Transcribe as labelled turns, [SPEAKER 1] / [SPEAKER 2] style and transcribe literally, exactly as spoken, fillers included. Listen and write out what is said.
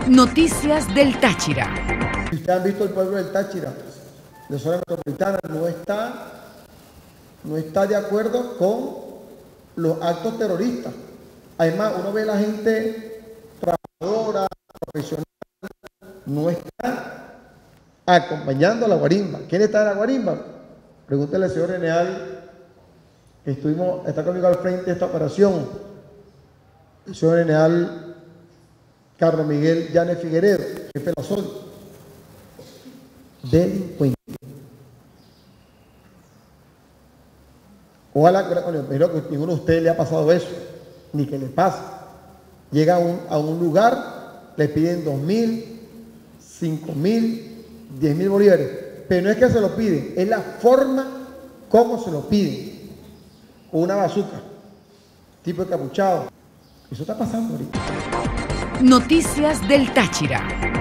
[SPEAKER 1] Noticias del Táchira.
[SPEAKER 2] Si ustedes han visto el pueblo del Táchira, de zona metropolitana, no está, no está de acuerdo con los actos terroristas. Además, uno ve a la gente trabajadora, profesional, no está acompañando a la guarimba. ¿Quién está en la guarimba? Pregúntele al señor Reneal, que estuvimos, está conmigo al frente de esta operación. El señor Reneal Carlos Miguel Llanes Figueredo, jefe de la zona. Delincuente. Ojalá, bueno, espero que ninguno de ustedes le ha pasado eso, ni que le pase. Llega a un, a un lugar, le piden dos mil, cinco mil, diez mil bolívares. Pero no es que se lo piden, es la forma como se lo piden. O una bazuca, tipo de capuchado. Eso está pasando ahorita.
[SPEAKER 1] Noticias del Táchira.